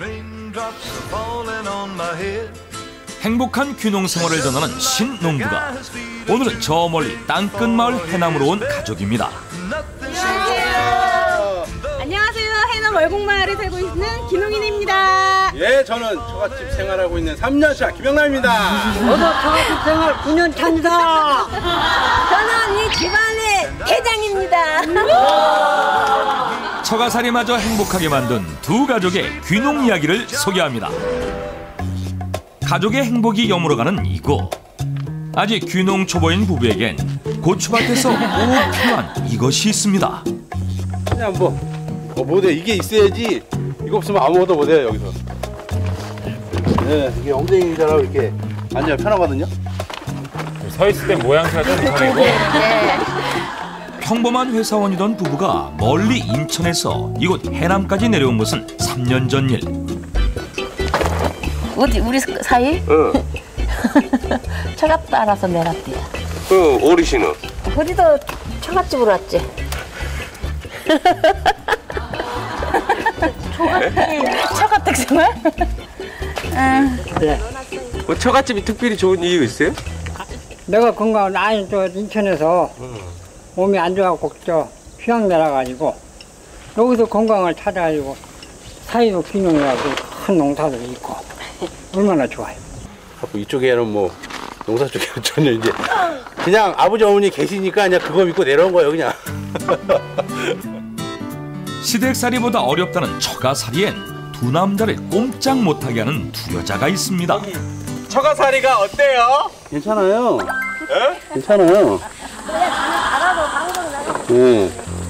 행복한 귀농 생활을 전하는 신농부가 오늘은 저 멀리 땅끝 마을 해남으로 온 가족입니다. 안녕하세요. 해남 월곡마을에 살고 있는 김용인입니다. 예, 저는 처갓집 생활하고 있는 3년차 김영남입니다. 저도 처갓집 생활 9년 차입니다. 저는 이 집안의 대장입니다. 처가살이마저 행복하게 만든 두 가족의 귀농 이야기를 소개합니다. 가족의 행복이 여물어가는 이곳. 아직 귀농 초보인 부부에겐 고추밭에서 꼭 필요한 이것이 있습니다. 그냥 못해. 이게 있어야지. 이거 없으면 아무것도 못해요, 여기서. 네, 이게 엉덩이잖아. 이렇게 앉으면 편하거든요. 서 있을 땐 모양새가 좀 다르고. 평범한 회사원이던 부부가 멀리 인천에서 이곳 해남까지 내려온 것은 3년 전 일. 어디 우리 사이? 응. 처갓 따라서 내놨대요. 그 어르신은? 우리도 처갓집으로 왔지. 처갓댁 생활? 네. 뭐 처갓집이 특별히 좋은 이유 있어요? 내가 건강을 아니 저 인천에서 몸이 안 좋아갖고 저 휴양 내려가지고 여기서 건강을 찾아가지고 사이도 귀농해가지고 큰 농사도 있고 얼마나 좋아요. 이쪽에는 뭐 농사 쪽에는 전혀 이제 그냥 아버지 어머니 계시니까 그냥 그거 믿고 내려온 거예요, 그냥. 시댁살이보다 어렵다는 처가살이엔 두 남자를 꼼짝 못하게 하는 두 여자가 있습니다. 처가살이가 어때요? 괜찮아요. 에? 괜찮아요. 알아도 방송 나가. 네.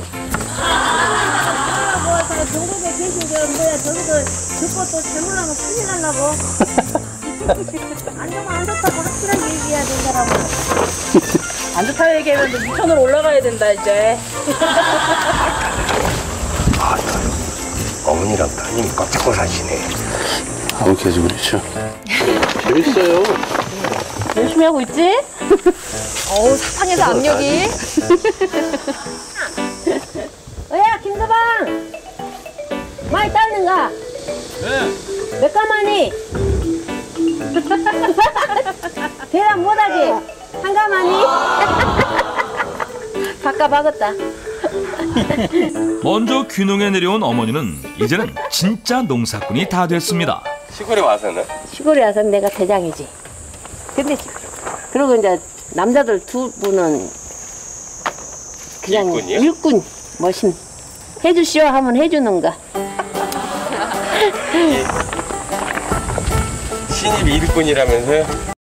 중국에 계신 게 뭐야? 저기도 듣고 또 잘못하면 큰일 날라고. 안 좋으면 안 좋다고 확실하게 얘기해야 된다라고. 안 좋다 얘기하면 2천으로 올라가야 된다 이제. 어머니랑 따님이 꽉 잡고 사시네. 아무 계속 그렇죠. 재밌어요. 열심히 하고 있지? 어우, 사탕에서 압력이. 야 김서방 많이 따는가? 네. 몇 가마니? 대답 못하지? 한 가마니? 바꿔 박았다. 먼저 귀농에 내려온 어머니는 이제는 진짜 농사꾼이 다 됐습니다. 시골에 와서는? 시골에 와서 내가 대장이지. 근데 그리고 이제 남자들 두 분은 그냥 일꾼이요? 일꾼 머신 해주시오 하면 해주는가. 신입 일꾼이라면서요?